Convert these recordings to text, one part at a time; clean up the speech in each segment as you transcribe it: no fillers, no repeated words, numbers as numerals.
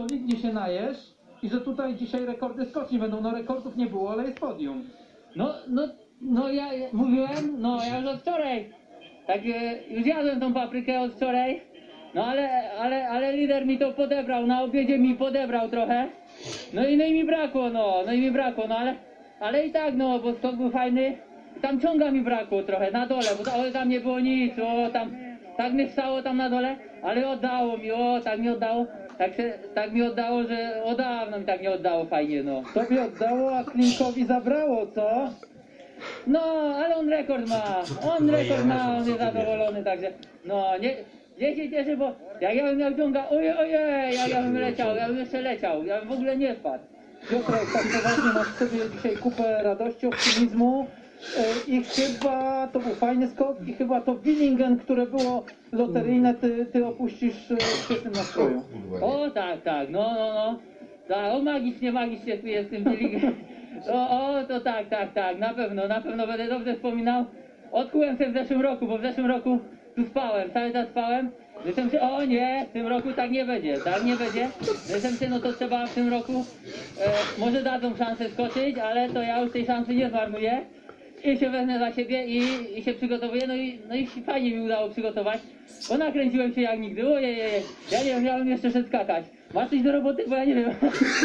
solidnie się najesz i że tutaj dzisiaj rekordy skoczni będą. No rekordów nie było, ale jest podium. No ja mówiłem, no ja już od wczoraj, tak już jadłem tą paprykę od wczoraj, no ale lider mi to podebrał, na obiedzie mi podebrał trochę, no i mi brakło, ale i tak, no, bo skok był fajny, tam ciąga mi brakło trochę, na dole, bo tam nie było nic, tam, tak mnie wstało tam na dole, ale oddało mi, tak mi oddało, że od dawno mi tak nie oddało fajnie, no. Tobie oddało, a Klinkowi zabrało, co? No, ale on rekord ma, on jest zadowolony, także, no, nie się cieszę, bo jak ja bym miał ciąga, ojej, jak ja bym leciał, ja bym jeszcze leciał, ja bym w ogóle nie spadł. Piotrek, tak poważnie masz w sobie dzisiaj kupę radości, optymizmu i chyba to był fajny skok i chyba to Willingen, które było loteryjne, ty opuścisz w świetnym nastroju. O, tak, no. Tak, magicznie tu jest tym Willingen. To tak, na pewno będę dobrze wspominał. Odkułem się w zeszłym roku, bo w zeszłym roku tu spałem, cały czas spałem. Myślałem się, o nie, w tym roku tak nie będzie. Myślałem się, no to trzeba w tym roku, może dadzą szansę skoczyć, ale to ja już tej szansy nie zmarnuję. I się wezmę za siebie i się przygotowuję, no i fajnie mi udało przygotować, bo nakręciłem się jak nigdy, ojej, ja nie wiem, miałem jeszcze szedł skakać. Masz coś do roboty, bo ja nie wiem.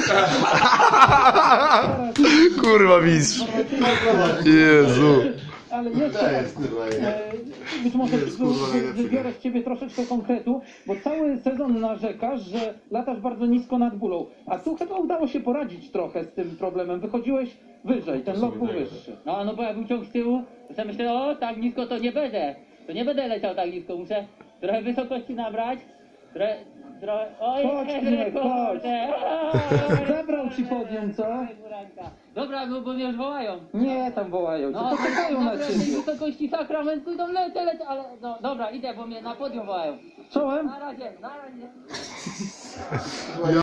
Kurwa mistrz. Jezu. Ale jeszcze raz, być może wybiorę z ciebie troszeczkę konkretu, bo cały sezon narzekasz, że latasz bardzo nisko nad bólą, a tu chyba udało się poradzić trochę z tym problemem, wychodziłeś wyżej, ten lot był wyższy. No bo jak był ciąg z tyłu, to sobie myślę, o tak nisko to nie będę leciał tak nisko, muszę trochę wysokości nabrać, trochę, Chodź, Klimek, chodź. Zabrał ci podium, co? Dobra, bo mnie już wołają. Nie, tam wołają cię, to czekają na tej ciebie. wysokości sakramentu idą lecę, ale no dobra, idę, bo mnie na podium wołają. Czołem? Na razie.